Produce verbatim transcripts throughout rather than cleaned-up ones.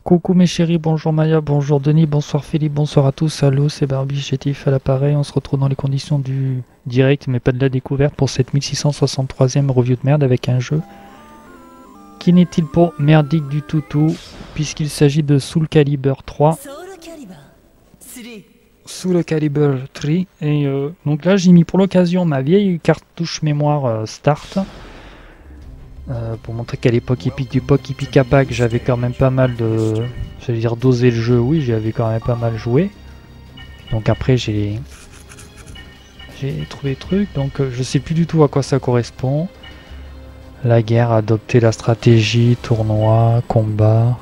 Coucou mes chéris, bonjour Maya, bonjour Denis, bonsoir Philippe, bonsoir à tous, allô c'est Barbie, chétif à l'appareil, on se retrouve dans les conditions du direct mais pas de la découverte pour cette mille six cent soixante-troisième review de merde avec un jeu qui n'est-il pas merdique du tout tout puisqu'il s'agit de Soul Calibur trois. Soul Calibur trois et euh, donc là j'ai mis pour l'occasion ma vieille cartouche mémoire euh, Start. Euh, pour montrer qu'à l'époque épique du P O C Epic Apac j'avais quand même pas mal de, j'allais dire doser le jeu, oui j'avais quand même pas mal joué. Donc après j'ai j'ai trouvé des trucs, donc euh, je sais plus du tout à quoi ça correspond. La guerre, adopter la stratégie, tournoi, combat.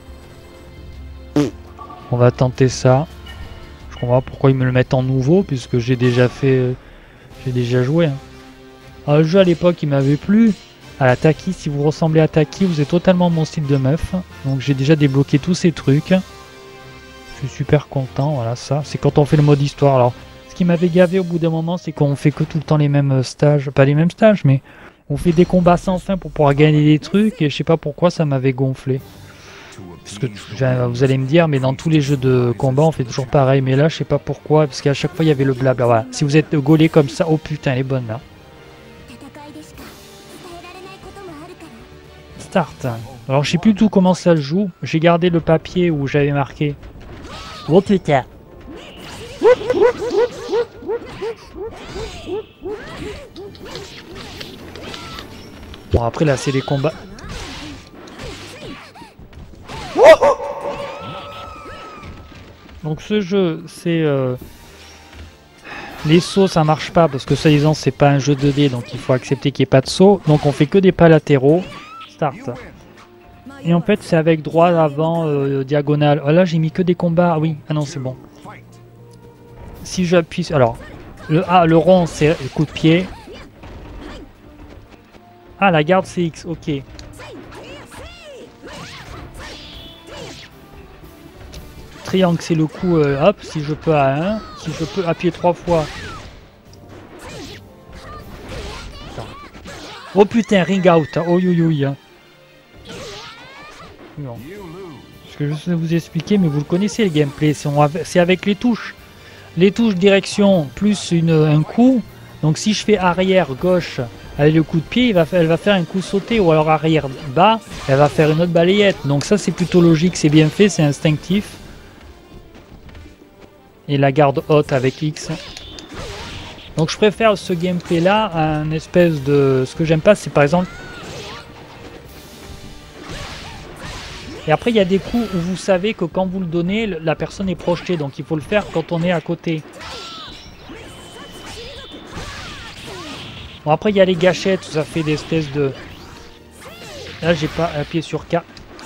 On va tenter ça. Je comprends pas pourquoi ils me le mettent en nouveau puisque j'ai déjà fait, euh, j'ai déjà joué. Hein. Alors, le jeu à l'époque il m'avait plu. À la Taki, si vous ressemblez à Taki, vous êtes totalement mon style de meuf. Donc j'ai déjà débloqué tous ces trucs. Je suis super content, voilà ça. C'est quand on fait le mode histoire. Alors, ce qui m'avait gavé au bout d'un moment, c'est qu'on fait que tout le temps les mêmes stages. Pas les mêmes stages, mais on fait des combats sans fin pour pouvoir gagner des trucs. Et je sais pas pourquoi ça m'avait gonflé. Parce que vous allez me dire, mais dans tous les jeux de combat, on fait toujours pareil. Mais là, je sais pas pourquoi, parce qu'à chaque fois, il y avait le blabla. Voilà. Si vous êtes gaulé comme ça, oh putain, elle est bonne là. Start. Alors je sais plus tout comment ça se joue. J'ai gardé le papier où j'avais marqué. Oh putain. Bon après là c'est les combats. Donc ce jeu c'est euh... les sauts ça marche pas parce que soi-disant c'est pas un jeu deux D donc il faut accepter qu'il n'y ait pas de saut. Donc on fait que des pas latéraux. Start. Et en fait c'est avec droit avant euh, diagonale. Oh là j'ai mis que des combats. Ah oui, ah non c'est bon. Si j'appuie sur... Alors le A, le rond c'est le coup de pied. Ah la garde c'est X, ok. Triangle c'est le coup euh, hop, si je peux à un. Si je peux appuyer trois fois. Oh putain, ring out. Oh oui oui. Non. Ce que je vais vous expliquer, mais vous le connaissez le gameplay, c'est avec les touches. Les touches direction plus une, un coup. Donc si je fais arrière gauche avec le coup de pied, il va, elle va faire un coup sauté ou alors arrière bas, elle va faire une autre balayette. Donc ça c'est plutôt logique, c'est bien fait, c'est instinctif. Et la garde haute avec X. Donc je préfère ce gameplay là à un espèce de... Ce que j'aime pas c'est par exemple... Et après il y a des coups où vous savez que quand vous le donnez, la personne est projetée. Donc il faut le faire quand on est à côté. Bon après il y a les gâchettes, ça fait des espèces de... Là j'ai pas appuyé sur K.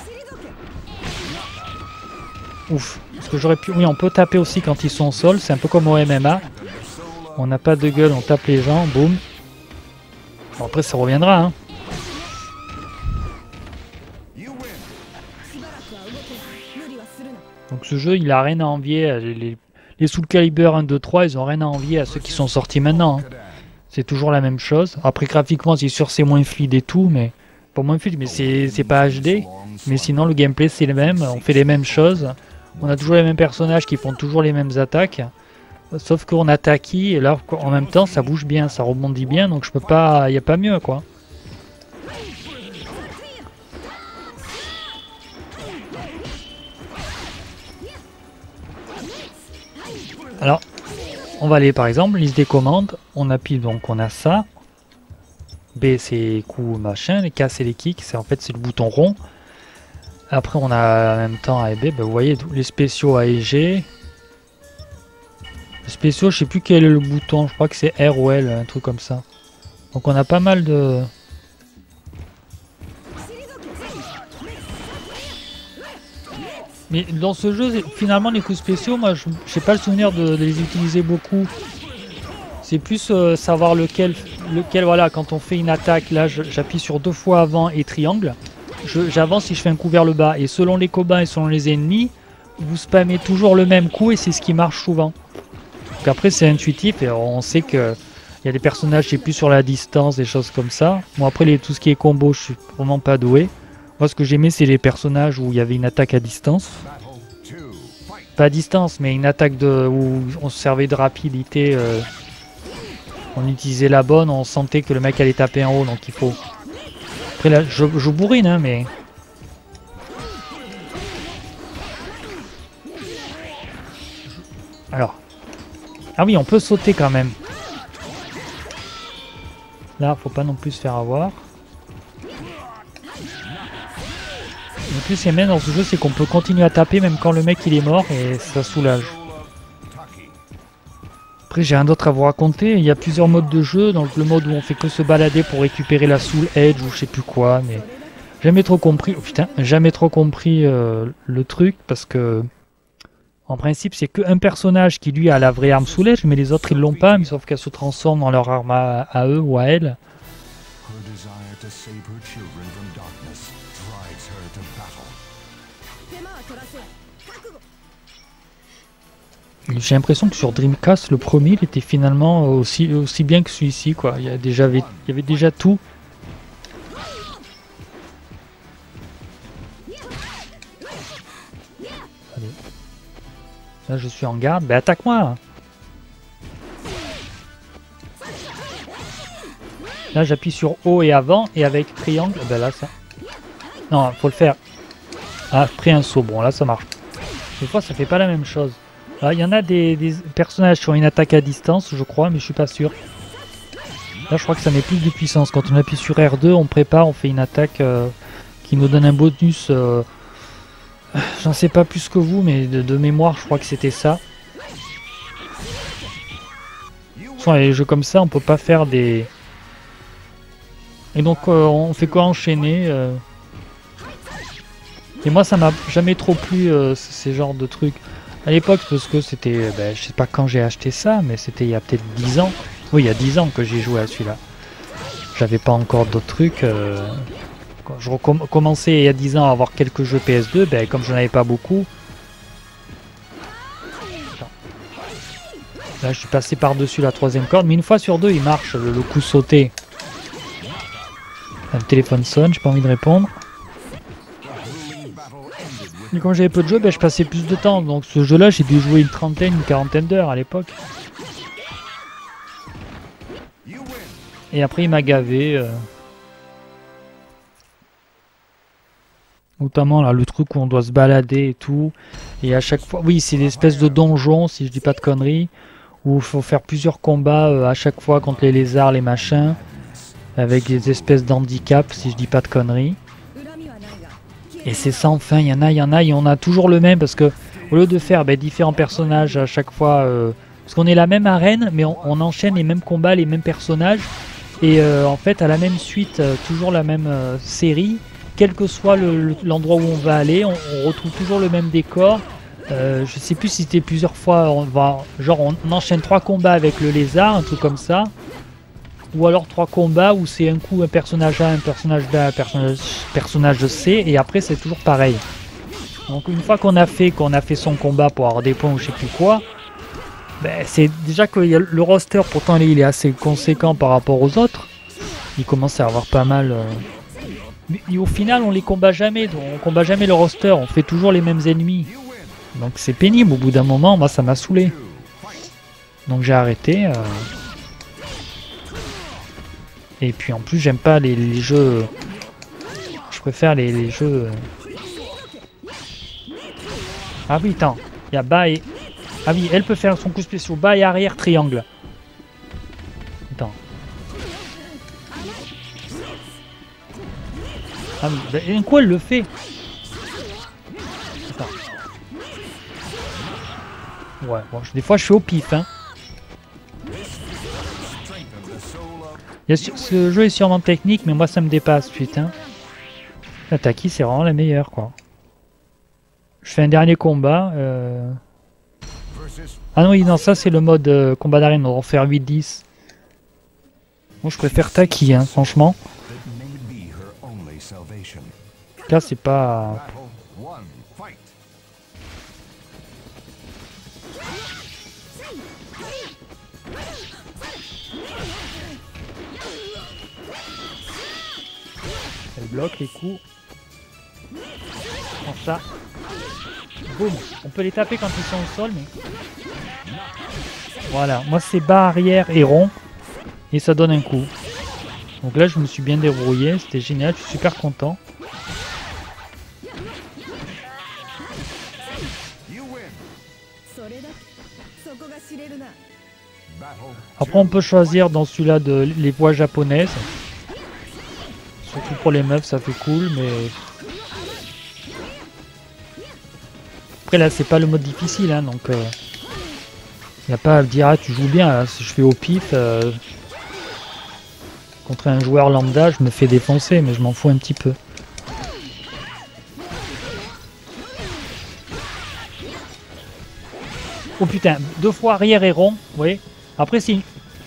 Ouf. Parce que j'aurais pu... Oui on peut taper aussi quand ils sont au sol, c'est un peu comme au M M A. On n'a pas de gueule, on tape les gens, boum. Bon après ça reviendra hein. Donc ce jeu il a rien à envier, les, les, les Soul Calibur un, deux, trois ils ont rien à envier à ceux qui sont sortis maintenant. Hein. C'est toujours la même chose. Après graphiquement c'est sûr c'est moins fluide et tout, mais pas moins fluide, mais c'est pas H D. Mais sinon le gameplay c'est le même, on fait les mêmes choses. On a toujours les mêmes personnages qui font toujours les mêmes attaques. Sauf qu'on attaque et là en même temps ça bouge bien, ça rebondit bien, donc je peux pas, il n'y a pas mieux quoi. Alors, on va aller par exemple, liste des commandes, on appuie donc on a ça. B c'est coup machin, les K c'est les kicks, c'est en fait c'est le bouton rond. Après on a en même temps A et B, ben, vous voyez les spéciaux A et G. Les spéciaux, je sais plus quel est le bouton, je crois que c'est R ou L, un truc comme ça. Donc on a pas mal de... Mais dans ce jeu, finalement les coups spéciaux, moi je n'ai pas le souvenir de, de les utiliser beaucoup. C'est plus euh, savoir lequel, lequel, voilà, quand on fait une attaque, là j'appuie sur deux fois avant et triangle. J'avance si je fais un coup vers le bas. Et selon les combats et selon les ennemis, vous spammez toujours le même coup et c'est ce qui marche souvent. Donc après c'est intuitif et on sait que il y a des personnages, je sais plus, sur la distance, des choses comme ça. Bon après les, tout ce qui est combo, je suis vraiment pas doué. Moi, ce que j'aimais, c'est les personnages où il y avait une attaque à distance. Pas à distance, mais une attaque de où on se servait de rapidité. Euh, on utilisait la bonne, on sentait que le mec allait taper en haut, donc il faut... Après là, je, je bourrine, hein, mais... Alors... Ah oui, on peut sauter quand même. Là, faut pas non plus se faire avoir. Le plus c'est même dans ce jeu, c'est qu'on peut continuer à taper même quand le mec il est mort et ça soulage. Après j'ai rien d'autre à vous raconter, il y a plusieurs modes de jeu, donc le mode où on fait que se balader pour récupérer la soul edge ou je sais plus quoi, mais jamais trop compris, oh putain, jamais trop compris euh, le truc parce que en principe c'est qu'un personnage qui lui a la vraie arme soul edge, mais les autres ils l'ont pas, mais sauf qu'elle se transforme dans leur arme à, à eux ou à elle. J'ai l'impression que sur Dreamcast, le premier, il était finalement aussi, aussi bien que celui-ci, quoi. Il y, a déjà, il y avait déjà tout. Allez. Là, je suis en garde. Ben, attaque-moi! Là, j'appuie sur haut et avant, et avec triangle, ben là, ça... Non, faut le faire. Ah, après un saut. Bon, là, ça marche. Des fois, ça fait pas la même chose. Il y en a des, des personnages qui ont une attaque à distance, je crois, mais je suis pas sûr. Là, je crois que ça met plus de puissance. Quand on appuie sur R deux, on prépare, on fait une attaque euh, qui nous donne un bonus. Euh, J'en sais pas plus que vous, mais de, de mémoire, je crois que c'était ça. Sur les jeux comme ça, on peut pas faire des... Et donc, euh, on fait quoi enchaîner euh... Et moi, ça m'a jamais trop plu, euh, ces genres de trucs. À l'époque, parce que c'était, ben, je sais pas quand j'ai acheté ça, mais c'était il y a peut-être dix ans. Oui, il y a dix ans que j'ai joué à celui-là. J'avais pas encore d'autres trucs. Euh... Quand je recommençais il y a dix ans à avoir quelques jeux P S deux, ben, comme je n'en avais pas beaucoup. Là, je suis passé par-dessus la troisième corde, mais une fois sur deux, il marche, le, le coup sauté. Le téléphone sonne, j'ai pas envie de répondre. Et quand j'avais peu de jeux, ben, je passais plus de temps. Donc ce jeu-là, j'ai dû jouer une trentaine, une quarantaine d'heures à l'époque. Et après, il m'a gavé. Euh... Notamment là, le truc où on doit se balader et tout. Et à chaque fois... Oui, c'est des espèces de donjons, si je dis pas de conneries. Où il faut faire plusieurs combats euh, à chaque fois contre les lézards, les machins. Avec des espèces d'handicap, si je dis pas de conneries. Et c'est sans fin, il y en a, il y en a, et on a toujours le même, parce que au lieu de faire ben, différents personnages à chaque fois, euh, parce qu'on est la même arène, mais on, on enchaîne les mêmes combats, les mêmes personnages, et euh, en fait à la même suite, euh, toujours la même euh, série, quel que soit l'endroit le, le, où on va aller, on, on retrouve toujours le même décor. Euh, je sais plus si c'était plusieurs fois, on va, genre on, on enchaîne trois combats avec le lézard, un truc comme ça. Ou alors trois combats où c'est un coup un personnage A, un personnage B, un personnage, personnage C, et après c'est toujours pareil. Donc une fois qu'on a fait qu'on a fait son combat pour avoir des points ou je sais plus quoi, ben, c'est déjà que y a le roster, pourtant il est assez conséquent par rapport aux autres. Il commence à avoir pas mal... Euh... Mais au final on les combat jamais, donc on combat jamais le roster, on fait toujours les mêmes ennemis. Donc c'est pénible au bout d'un moment, moi ça m'a saoulé. Donc j'ai arrêté... Euh... Et puis en plus j'aime pas les, les jeux, je préfère les, les jeux... Ah oui attends, il y a bas et... Ah oui, elle peut faire son coup spécial, bas et arrière triangle. Attends. Ah oui, bah, et quoi elle le fait? Attends. Ouais, bon, des fois je suis au pif hein. Il y a, ce jeu est sûrement technique, mais moi ça me dépasse, putain. La Taki, c'est vraiment la meilleure, quoi. Je fais un dernier combat. Euh... Ah non, oui, non, ça c'est le mode euh, combat d'arène, on va en faire huit dix. Moi je préfère Taki, hein, franchement. Là c'est pas... Elle bloque les coups. prends ça. Boum. On peut les taper quand ils sont au sol, mais... Voilà, moi c'est bas, arrière et rond. Et ça donne un coup. Donc là je me suis bien débrouillé, c'était génial, je suis super content. Après on peut choisir dans celui-là de les voix japonaises. Surtout pour les meufs ça fait cool, mais... Après là c'est pas le mode difficile, hein, donc... Euh... Y a pas à dire ah tu joues bien, là. Si je fais au pif... Euh... Contre un joueur lambda je me fais défoncer, mais je m'en fous un petit peu. Oh putain, deux fois arrière et rond, vous voyez. Après si...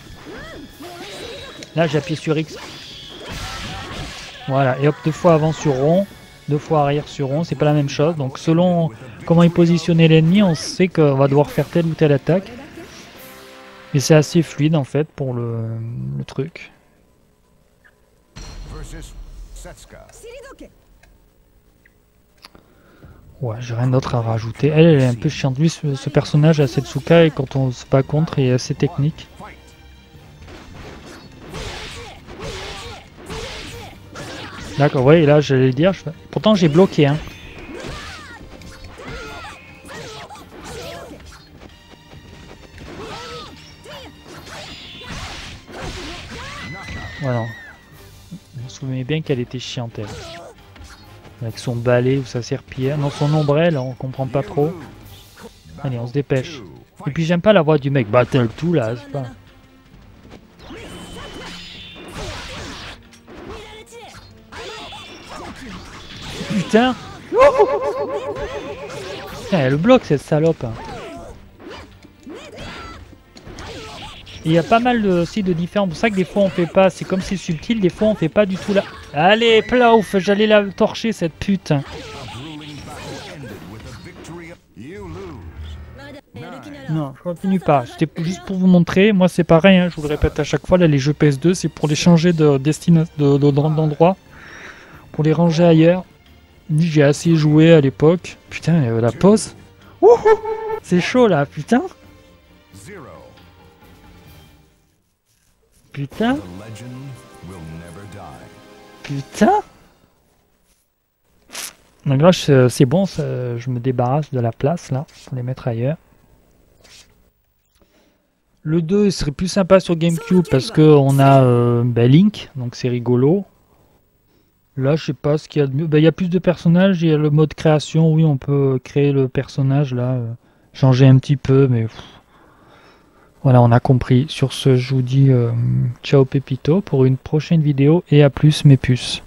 Là j'ai appuyé sur X. Voilà, et hop, deux fois avant sur rond, deux fois arrière sur rond, c'est pas la même chose. Donc selon comment il positionnait l'ennemi, on sait qu'on va devoir faire telle ou telle attaque. Et c'est assez fluide en fait pour le, le truc. Ouais, j'ai rien d'autre à rajouter. Elle, elle est un peu chiante. Lui, ce, ce personnage, Setsuka, et quand on se bat contre, il est assez technique. D'accord, ouais, et là, j'allais le dire. Je... Pourtant, j'ai bloqué, hein. Voilà. Je me souvenais bien qu'elle était chiante, elle. Avec son balai ou sa serpillière. Non, son ombrelle, on comprend pas trop. Allez, on se dépêche. Et puis j'aime pas la voix du mec. Battle tout là, c'est pas... Putain. Putain, elle le bloque cette salope. Il y a pas mal de, aussi de différents. C'est pour ça que des fois on fait pas. C'est comme c'est subtil, des fois on fait pas du tout là. Allez, plaouf, j'allais la torcher cette pute. Non, je continue pas. C'était juste pour vous montrer. Moi c'est pareil, hein, je vous le répète à chaque fois. Là les jeux P S deux, c'est pour les changer de destination, de, de, d'endroit, pour les ranger ailleurs. J'ai assez joué à l'époque. Putain, euh, la pause. C'est chaud là, putain. Putain. Putain. Donc là, c'est bon, je me débarrasse de la place là, pour les mettre ailleurs. Le deux il serait plus sympa sur GameCube parce qu'on a euh, bah, Link, donc c'est rigolo. Là, je sais pas ce qu'il y a de mieux. Bah, il y a plus de personnages, il y a le mode création, oui, on peut créer le personnage là, euh, changer un petit peu, mais... Pff. Voilà, on a compris. Sur ce, je vous dis euh, ciao Pépito pour une prochaine vidéo et à plus mes puces.